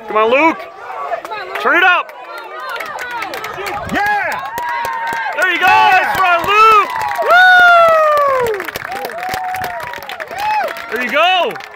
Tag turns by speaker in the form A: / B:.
A: Come on, Luke. Turn it up.
B: Yeah!
A: There you go. That's right, Luke. Woo! There you go.